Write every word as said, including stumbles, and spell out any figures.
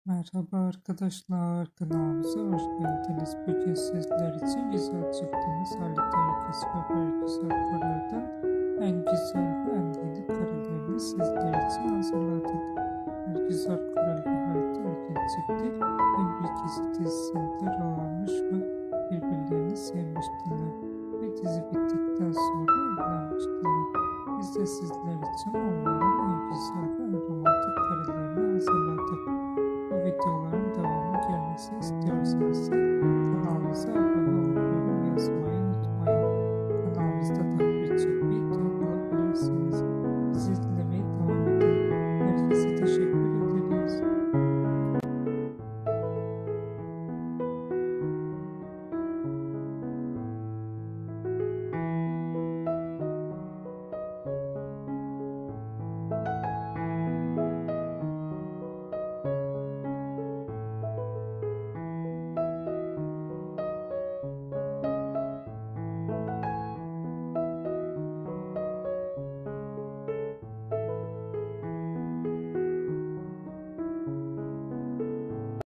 Merhaba arkadaşlar, kanalımıza hoş geldiniz. Bugün sizler için güzel çıktığımız Halit Ergüz ve Bergüzar Koray'dan en güzel ve en yeni karelerini sizler için hazırladık. Bergüzar Koray ve Halit Ergüz çifti En Bir Gezi dizisinde rol almış ve birbirlerini sevmiştiler ve dizi bittikten sonra evlenmiştiler. Biz de sizler için onların en güzel